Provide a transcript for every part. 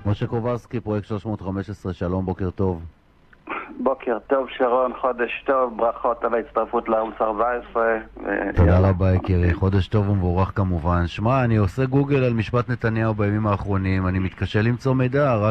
משה קובסקי, פרויקט 315, שלום, בוקר טוב. בוקר טוב שרון, חודש טוב, ברכות על ההצטרפות לערוץ 14. תודה רבה יקירי, חודש טוב ומבורך כמובן. שמע, אני עושה גוגל על משפט נתניהו בימים האחרונים, אני מתקשה למצוא מידע, רק...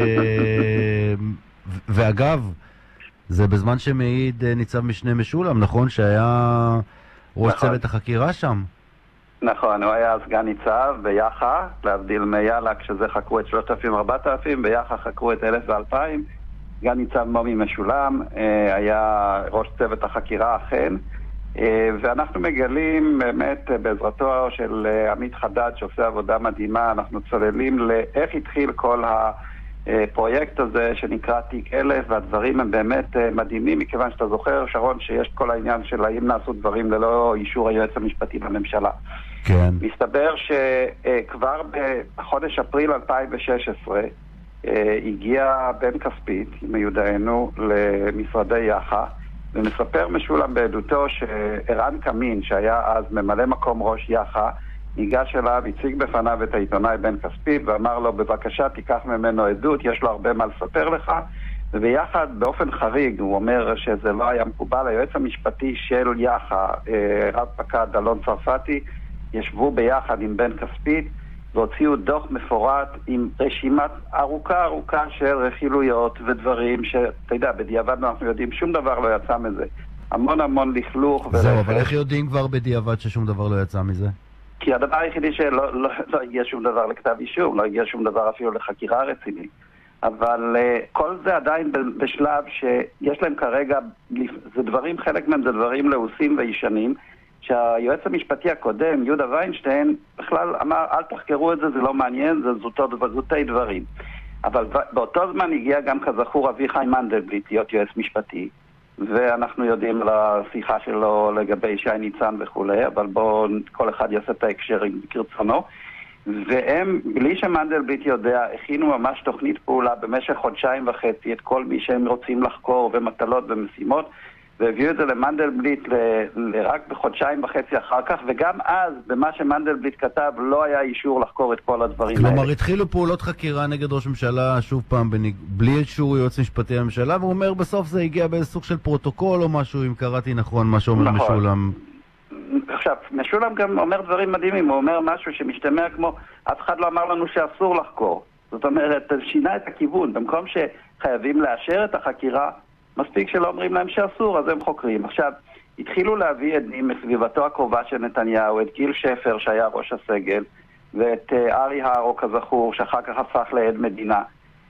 ואגב, זה בזמן שמעיד ניצב משנה משולם, נכון? שהיה ראש צוות החקירה שם? נכון, הוא היה סגן ניצב ביח"א, להבדיל מיאללה, כשזה חקרו את 3,000-4,000, ביח"א חקרו את 1,000 ו-2,000. סגן ניצב מומי משולם היה ראש צוות החקירה אכן, ואנחנו מגלים באמת בעזרתו של עמית חדד שעושה עבודה מדהימה, אנחנו צוללים לאיך התחיל כל הפרויקט הזה שנקרא תיק 1000, והדברים הם באמת מדהימים, מכיוון שאתה זוכר שרון שיש כל העניין של האם נעשו דברים ללא אישור היועץ המשפטי לממשלה. כן. מסתבר שכבר בחודש אפריל 2016 הגיע בן כספית, מיודענו, למשרדי יח"א, ומספר משולם בעדותו שערן קמין, שהיה אז ממלא מקום ראש יח"א, ניגש אליו, הציג בפניו את העיתונאי בן כספית ואמר לו, בבקשה תיקח ממנו עדות, יש לו הרבה מה לספר לך. וביחד, באופן חריג, הוא אומר שזה לא היה מקובל, היועץ המשפטי של יח"א, רב פקד אלון צרפתי, ישבו ביחד עם בן כספית והוציאו דוח מפורט עם רשימת ארוכה של רכילויות ודברים שאתה יודע, בדיעבד אנחנו יודעים, שום דבר לא יצא מזה. המון לכלוך. זהו, אבל איך יודעים כבר בדיעבד ששום דבר לא יצא מזה? כי הדבר היחידי שלא הגיע שום דבר לכתב אישום, לא הגיע שום דבר אפילו לחקירה רצינית. אבל כל זה עדיין בשלב שיש להם כרגע, זה דברים, חלק מהם זה דברים לעוסים וישנים, שהיועץ המשפטי הקודם, יהודה ויינשטיין, בכלל אמר, אל תחקרו את זה, זה לא מעניין, זה זוטי דברים. אבל באותו זמן הגיע גם כזכור אביחי מנדלבליט להיות יועץ משפטי, ואנחנו יודעים על השיחה שלו לגבי שי ניצן וכו', אבל בואו כל אחד יעשה את ההקשר כרצונו. והם, בלי שמנדלבליט יודע, הכינו ממש תוכנית פעולה במשך 1.5 חודשים, את כל מי שהם רוצים לחקור ומטלות ומשימות, והביאו את זה למנדלבליט רק ב1.5 חודשים אחר כך, וגם אז, במה שמנדלבליט כתב, לא היה אישור לחקור את כל הדברים האלה. כלומר, התחילו פעולות חקירה נגד ראש ממשלה, שוב פעם, בלי אישור יועץ משפטי לממשלה, והוא אומר, בסוף זה הגיע באיזה סוג של פרוטוקול או משהו, אם קראתי נכון, מה שאומר משולם. עכשיו, משולם גם אומר דברים מדהימים, הוא אומר משהו שמשתמע כמו, אף אחד לא אמר לנו שאסור לחקור. זאת אומרת, שינה את הכיוון, במקום שחייבים לאשר את החקירה, מספיק שלא אומרים להם שאסור, אז הם חוקרים. עכשיו, התחילו להביא עדים מסביבתו הקרובה של נתניהו, את גיל שפר שהיה ראש הסגל, ואת ארי הרו כזכור, שאחר כך הפך לעד מדינה.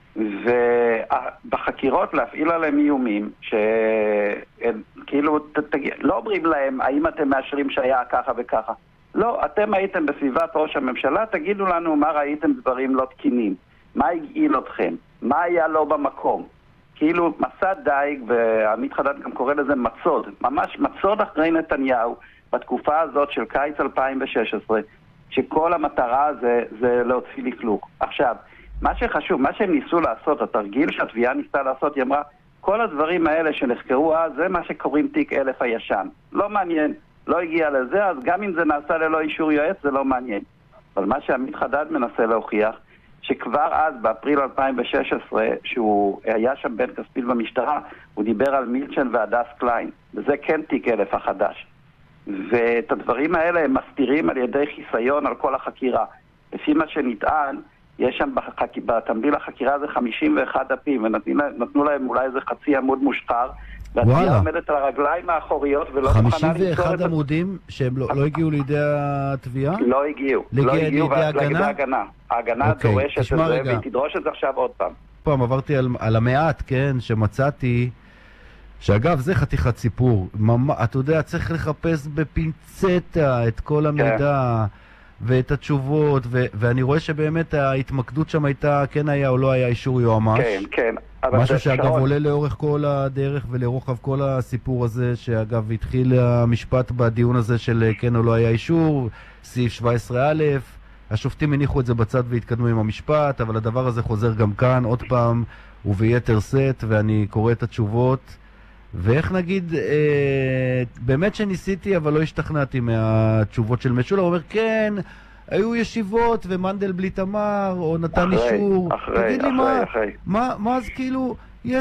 ובחקירות להפעיל עליהם איומים, שכאילו, לא אומרים להם, האם אתם מאשרים שהיה ככה וככה? לא, אתם הייתם בסביבת ראש הממשלה, תגידו לנו מה ראיתם דברים לא תקינים, מה הגעיל אתכם, מה היה לא במקום. כאילו מסע דייג, ועמית חדד גם קורא לזה מצוד, ממש מצוד אחרי נתניהו, בתקופה הזאת של קיץ 2016, שכל המטרה זה להוציא לכלוך. עכשיו, מה שחשוב, מה שהם ניסו לעשות, התרגיל שהתביעה ניסתה לעשות, היא אמרה, כל הדברים האלה שנחקרו אז, זה מה שקוראים תיק 1000 הישן. לא מעניין, לא הגיע לזה, אז גם אם זה נעשה ללא אישור יועץ, זה לא מעניין. אבל מה שעמית חדד מנסה להוכיח, שכבר אז, באפריל 2016, שהוא היה שם בן כספית במשטרה, הוא דיבר על מילצ'ן והדס קליין, וזה כן תיק 1000 החדש. ואת הדברים האלה הם מסתירים על ידי חיסיון על כל החקירה. לפי מה שנטען, יש שם בתמליל החקירה זה 51 דפים, ונתנו להם אולי איזה חצי עמוד מושחר, והתביעה עומדת על הרגליים האחוריות ולא מוכנה למסור את... 51 עמודים שהם לא הגיעו לידי התביעה? לא הגיעו. לא הגיעו לידי ההגנה? ההגנה דורשת את זה, והיא תדרוש את זה עכשיו עוד פעם. פעם עברתי על המעט, כן, שמצאתי, שאגב זה חתיכת סיפור, אתה יודע, צריך לחפש בפינצטה את כל המידע ואת התשובות, ואני רואה שבאמת ההתמקדות שם הייתה, כן היה או לא היה אישור יועמ"ש. כן, כן. משהו שאגב עולה לאורך כל הדרך ולרוחב כל הסיפור הזה, שאגב התחיל המשפט בדיון הזה של כן או לא היה אישור, סעיף 17א, השופטים הניחו את זה בצד והתקדמו עם המשפט, אבל הדבר הזה חוזר גם כאן עוד פעם וביתר סט, ואני קורא את התשובות, ואיך נגיד, באמת שניסיתי אבל לא השתכנעתי מהתשובות של משולה, הוא אומר כן, היו ישיבות ומנדלבליט אמר, או נתן אישור. תגיד לי מה אז כאילו,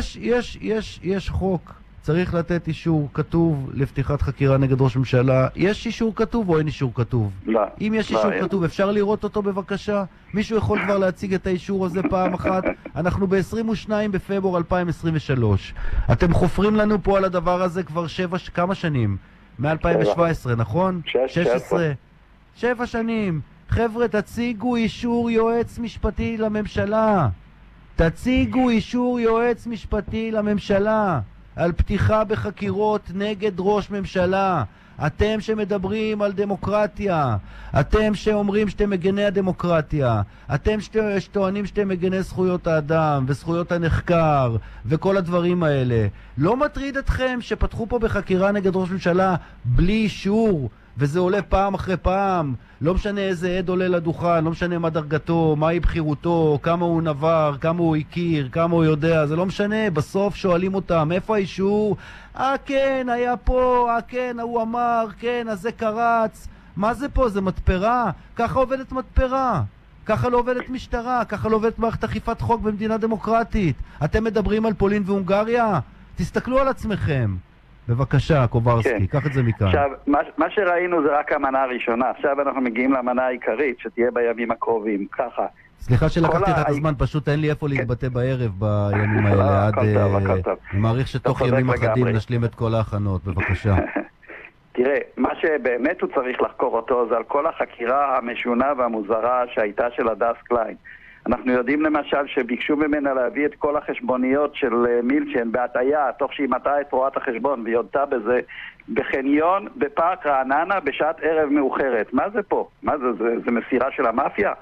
יש חוק, צריך לתת אישור כתוב לפתיחת חקירה נגד ראש ממשלה. יש אישור כתוב או אין אישור כתוב? לא. אם יש אישור כתוב, אפשר לראות אותו בבקשה? מישהו יכול כבר להציג את האישור הזה פעם אחת? אנחנו ב-22 בפברואר 2023. אתם חופרים לנו פה על הדבר הזה כבר כמה שנים? מ-2017, נכון? 16. 7 שנים. חבר'ה, תציגו אישור יועץ משפטי לממשלה. תציגו אישור יועץ משפטי לממשלה על פתיחה בחקירות נגד ראש ממשלה. אתם שמדברים על דמוקרטיה, אתם שאומרים שאתם מגני הדמוקרטיה, אתם שטוענים שאתם מגני זכויות האדם וזכויות הנחקר וכל הדברים האלה, לא מטריד אתכם שפתחו פה בחקירה נגד ראש ממשלה בלי אישור, וזה עולה פעם אחרי פעם? לא משנה איזה עד עולה לדוכן, לא משנה מה דרגתו, מהי בחירותו, כמה הוא נבר, כמה הוא הכיר, כמה הוא יודע, זה לא משנה. בסוף שואלים אותם, איפה האישור? כן, היה פה, כן, הוא אמר, כן, אז זה קרץ. מה זה פה? זה מתפרה? ככה עובדת מתפרה. ככה לא עובדת משטרה, ככה לא עובדת מערכת אכיפת חוק במדינה דמוקרטית. אתם מדברים על פולין והונגריה? תסתכלו על עצמכם. בבקשה, קוברסקי, קח את זה מכאן. עכשיו, מה שראינו זה רק המנה הראשונה. עכשיו אנחנו מגיעים למנה העיקרית, שתהיה בימים הקרובים. ככה. סליחה שלקחתי את הזמן, פשוט אין לי איפה להתבטא בערב בימים האלה. אני מעריך שתוך ימים אחדים נשלים את כל ההכנות. בבקשה. תראה, מה שבאמת הוא צריך לחקור אותו זה על כל החקירה המשונה והמוזרה שהייתה של הדס קליין. אנחנו יודעים למשל שביקשו ממנה להביא את כל החשבוניות של מילצ'ן בהטעיה, תוך שהיא מטעה את רואת החשבון ויודתה בזה, בחניון בפארק רעננה בשעת ערב מאוחרת. מה זה פה? מה זה? זה מסירה של המאפיה?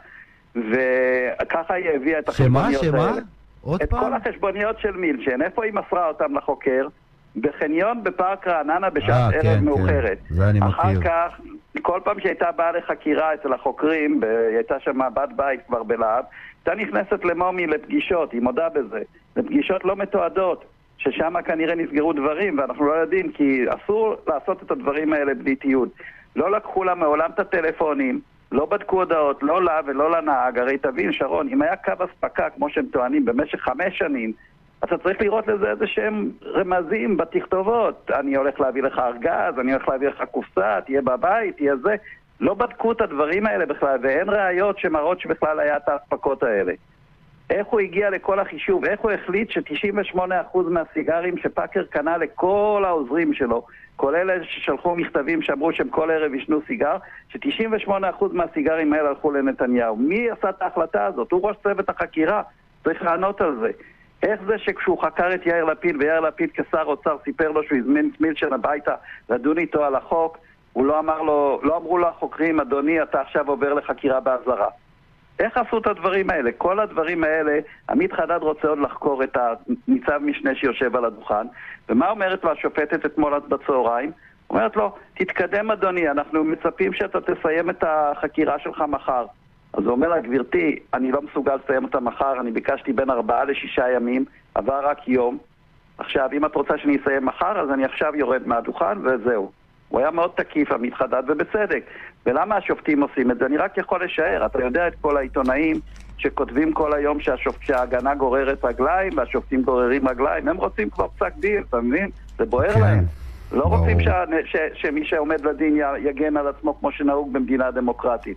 וככה היא הביאה את החשבוניות האלה. עוד את פעם? כל החשבוניות של מילצ'ן. איפה היא מסרה אותם לחוקר? בחניון בפארק רעננה בשעת ערב מאוחרת. זה אני מכיר. אחר כך, כל פעם שהייתה באה לחקירה אצל החוקרים, הייתה שם בת בית כבר בלהב, הייתה נכנסת למומי לפגישות, היא מודה בזה, לפגישות לא מתועדות, ששם כנראה נסגרו דברים, ואנחנו לא יודעים, כי אסור לעשות את הדברים האלה בלי תיעוד. לא לקחו לה מעולם את הטלפונים, לא בדקו הודעות, לא לה ולא לנהג. הרי תבין, שרון, אם היה קו הספקה, כמו שהם טוענים, במשך 5 שנים, אתה צריך לראות לזה איזה שהם רמזים בתכתובות. אני הולך להביא לך ארגז, אני הולך להביא לך קופסה, תהיה בבית, תהיה זה. לא בדקו את הדברים האלה בכלל, ואין ראיות שמראות שבכלל היה את ההספקות האלה. איך הוא הגיע לכל החישוב? איך הוא החליט ש98% מהסיגרים שפאקר קנה לכל העוזרים שלו, כל אלה ששלחו מכתבים שאמרו שהם כל ערב ישנו סיגר, ש98% מהסיגרים האלה הלכו לנתניהו. מי עשה את ההחלטה הזאת? הוא ראש צוות החקירה, צריך לענות על זה. איך זה שכשהוא חקר את יאיר לפיד, ויאיר לפיד כשר אוצר סיפר לו שהוא הזמין את מילצ'ן הביתה לדון איתו על החוק, הוא לא אמר לו, לא אמרו לו החוקרים, אדוני, אתה עכשיו עובר לחקירה באזהרה. איך עשו את הדברים האלה? כל הדברים האלה, עמית חדד רוצה עוד לחקור את הניצב משנה שיושב על הדוכן, ומה אומרת לו השופטת אתמול בצהריים? אומרת לו, תתקדם אדוני, אנחנו מצפים שאתה תסיים את החקירה שלך מחר. אז הוא אומר לה, גבירתי, אני לא מסוגל לסיים אותה מחר, אני ביקשתי בין 4 ל6 ימים, עבר רק יום. עכשיו, אם את רוצה שאני אסיים מחר, אז אני עכשיו יורד מהדוכן וזהו. הוא היה מאוד תקיף, עמית חדד, ובצדק. ולמה השופטים עושים את זה? אני רק יכול לשער. אתה יודע את כל העיתונאים שכותבים כל היום שההגנה גוררת רגליים, והשופטים גוררים רגליים. הם רוצים כבר פסק דין, אתה מבין? זה בוער להם. לא רוצים שמי שעומד לדין יגן על עצמו כמו שנהוג במדינה דמוקרטית.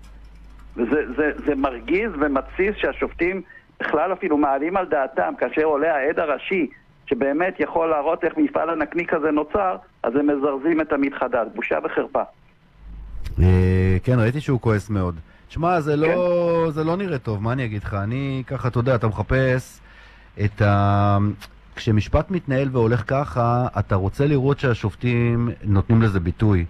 וזה מרגיז ומציס שהשופטים בכלל אפילו מעלים על דעתם, כאשר עולה העד הראשי שבאמת יכול להראות איך מפעל הנקניק הזה נוצר, אז הם מזרזים את עמית חדד. בושה וחרפה. כן, ראיתי שהוא כועס מאוד. תשמע, זה לא נראה טוב, מה אני אגיד לך? אני ככה, אתה יודע, אתה מחפש את כשמשפט מתנהל והולך ככה, אתה רוצה לראות שהשופטים נותנים לזה ביטוי.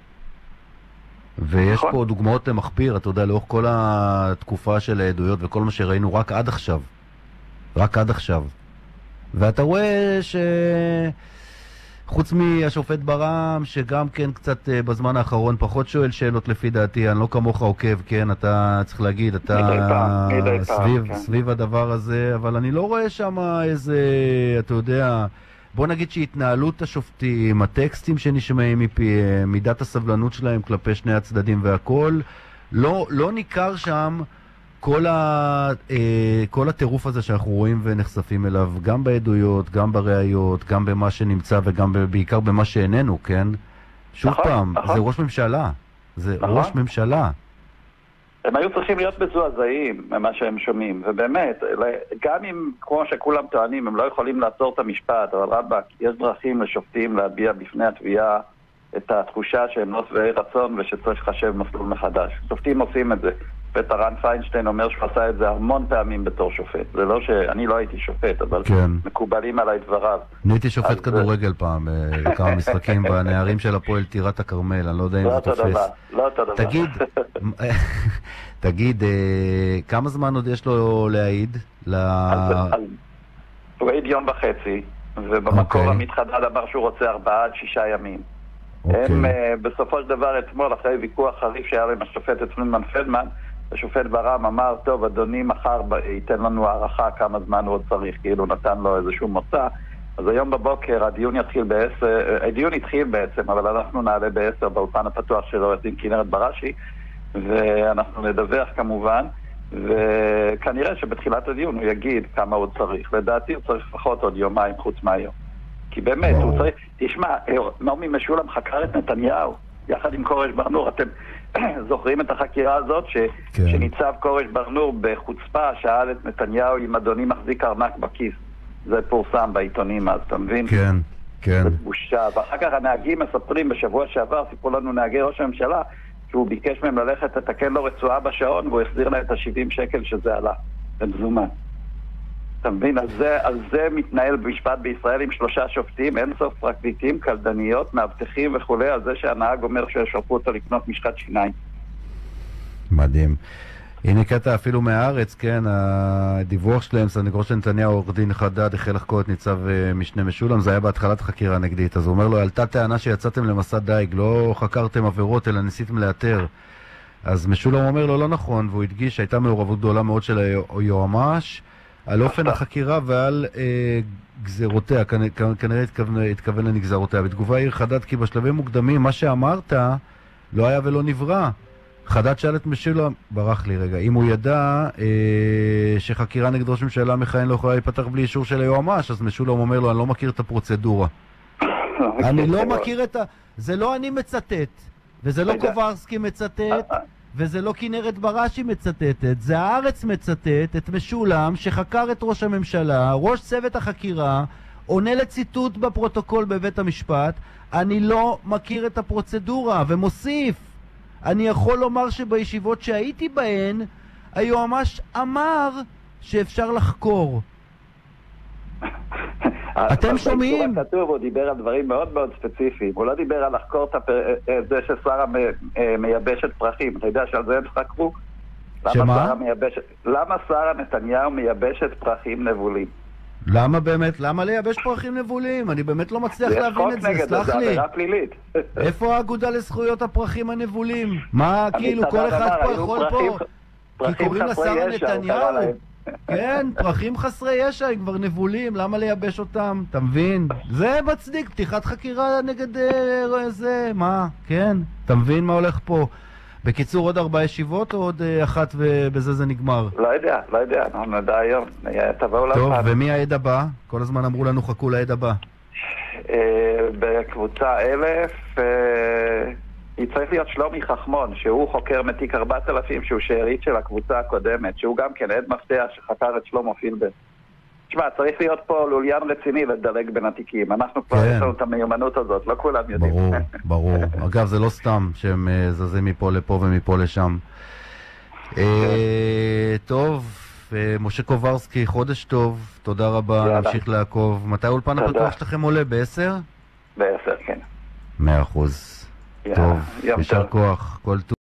ויש פה דוגמאות למחפיר, אתה יודע, לאורך כל התקופה של העדויות וכל מה שראינו רק עד עכשיו. רק עד עכשיו. ואתה רואה חוץ מהשופט ברם, שגם כן קצת בזמן האחרון פחות שואל שאלות לפי דעתי, אני לא כמוך עוקב, כן, אתה צריך להגיד, אתה סביב הדבר הזה, אבל אני לא רואה שם איזה, אתה יודע, בוא נגיד שהתנהלות השופטים, הטקסטים שנשמעים מפיהם, מידת הסבלנות שלהם כלפי שני הצדדים והכל, לא ניכר שם כל הטירוף הזה שאנחנו רואים ונחשפים אליו, גם בעדויות, גם בראיות, גם במה שנמצא וגם בעיקר במה שאיננו, כן? שוב פעם, זה ראש ממשלה. זה ראש ממשלה. הם היו צריכים להיות מזועזעים ממה שהם שומעים, ובאמת, גם אם, כמו שכולם טוענים, הם לא יכולים לעצור את המשפט, אבל רבאק, יש דרכים לשופטים להביע בפני התביעה את התחושה שהם לא שבעי רצון ושצריך לחשב מסלול מחדש. שופטים עושים את זה. ורן פיינשטיין אומר שהוא עשה את זה המון פעמים בתור שופט. זה לא שאני לא הייתי שופט, אבל כן. מקובלים עליי דבריו. אני הייתי שופט כדורגל פעם, כמה משחקים בנערים של הפועל טירת הכרמל, אני לא יודע אם זה תופס. לא אותו דבר. תגיד, כמה זמן עוד יש לו להעיד? הוא העיד יום וחצי, ובמקור עמית חדד אמר שהוא רוצה 4 עד 6 ימים. הם בסופו של דבר אתמול, אחרי ויכוח חריף שהיה להם השופטת פרידמן פלדמן, השופט ברם אמר, טוב, אדוני מחר ייתן לנו הערכה כמה זמן הוא עוד צריך, כאילו נתן לו איזשהו מוצא. אז היום בבוקר הדיון יתחיל ב-10, הדיון התחיל בעצם, אבל אנחנו נעלה ב-10 באולפן הפתוח של עורך דין כנרת בראשי, ואנחנו נדווח כמובן, וכנראה שבתחילת הדיון הוא יגיד כמה עוד צריך. לדעתי הוא צריך לפחות עוד יומיים חוץ מהיום. כי באמת, הוא צריך... תשמע, נעמי משולם חקר את נתניהו, יחד עם קורש ברנור. אתם זוכרים את החקירה הזאת שניצב קורש ברנור בחוצפה שאל את נתניהו אם אדוני מחזיק ארנק בכיס. זה פורסם בעיתונים אז, אתה מבין? כן, כן. זה בושה. ואחר כך הנהגים מספרים בשבוע שעבר, סיפרו לנו נהגי ראש הממשלה, שהוא ביקש מהם ללכת לתקן לו רצועה בשעון, והוא החזיר להם את ה-70 שקל שזה עלה. זה מזומן. אתה מבין? על זה מתנהל במשפט בישראל עם 3 שופטים, אין סוף פרקליטים, קלדניות, מאבטחים וכו', על זה שהנהג אומר שישרפו אותו לקנות משחת שיניים. מדהים. הנה קטע אפילו מהארץ, כן, הדיווח שלהם, סנגור של נתניהו, עורך דין חדד, החל לחקור את ניצב משנה משולם, זה היה בהתחלת החקירה הנגדית, אז הוא אומר לו, עלתה טענה שיצאתם למסע דייג, לא חקרתם עבירות, אלא ניסיתם לאתר. אז משולם אומר לו, לא נכון, והוא הדגיש שהייתה מעורבות גדולה מאוד של היועמ"ש, על אופן החקירה ועל גזרותיה, כנראה התכוון לנגזרותיה. בתגובה העיר חדד כי בשלבים מוקדמים, מה שאמרת לא היה ולא נברא. חדד שאל את משולם, ברח לי רגע, אם הוא ידע שחקירה נגד ראש ממשלה מכהן לא יכולה להיפתח בלי אישור של היועמ"ש, אז משולם אומר לו, אני לא מכיר את הפרוצדורה. אני לא מכיר את זה לא אני מצטט, וזה לא קוברסקי מצטט, וזה לא כנרת בראשי מצטטת, זה הארץ מצטט את משולם שחקר את ראש הממשלה, ראש צוות החקירה, עונה לציטוט בפרוטוקול בבית המשפט, אני לא מכיר את הפרוצדורה, ומוסיף, אני יכול לומר שבישיבות שהייתי בהן, היועמ"ש אמר שאפשר לחקור. אתם שומעים? כתוב, הוא דיבר על דברים מאוד מאוד ספציפיים. הוא לא דיבר על לחקור את זה ששרה מייבשת פרחים. אתה יודע שעל זה הם חקרו? שמה? למה שרה נתניהו מייבשת פרחים נבולים? למה באמת? למה לייבש פרחים נבולים? אני באמת לא מצליח להבין את זה, סלח לי. זה עבירה פלילית. איפה האגודה לזכויות הפרחים הנבולים? מה, כאילו, כל אחד פה יכול פה? כי קוראים לשרה נתניהו? כן, פרחים חסרי ישע, הם כבר נבולים, למה לייבש אותם? אתה מבין? זה מצדיק, פתיחת חקירה נגד זה, מה? כן, אתה מבין מה הולך פה? בקיצור, עוד 4 ישיבות או עוד 1 ובזה זה נגמר? לא יודע, אנחנו נדע היום, תבואו לפעם. טוב, ומי העד הבא? כל הזמן אמרו לנו חכו לעד הבא. בקבוצה 1000, היא צריך להיות שלומי חכמון, שהוא חוקר מתיק 4000, שהוא שארית של הקבוצה הקודמת, שהוא גם כן עד מפתח שחקר את שלמה פילבר. תשמע, צריך להיות פה לוליין רציני לדלג בין התיקים. אנחנו כבר יש לנו את המיומנות הזאת, לא כולם יודעים. ברור. אגב, זה לא סתם שהם זזים מפה לפה ומפה לשם. טוב, משה קוברסקי, חודש טוב, תודה רבה, נמשיך לעקוב. מתי האולפן הפתוח שלכם עולה? ב-10? ב-10, כן. 100%. טוב, יישר כוח, כל טוב.